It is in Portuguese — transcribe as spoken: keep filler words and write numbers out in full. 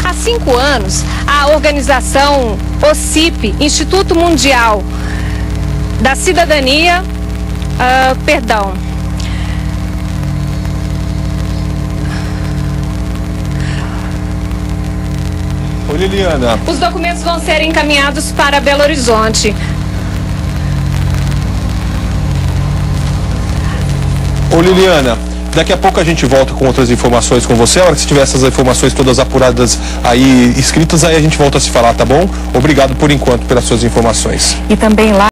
Há cinco anos, a organização O C I P, Instituto Mundial da Cidadania, uh, perdão, Ô Liliana, os documentos vão ser encaminhados para Belo Horizonte. Ô Liliana, daqui a pouco a gente volta com outras informações com você. A hora que você tiver essas informações todas apuradas aí, escritas, aí a gente volta a se falar, tá bom? Obrigado por enquanto pelas suas informações. E também lá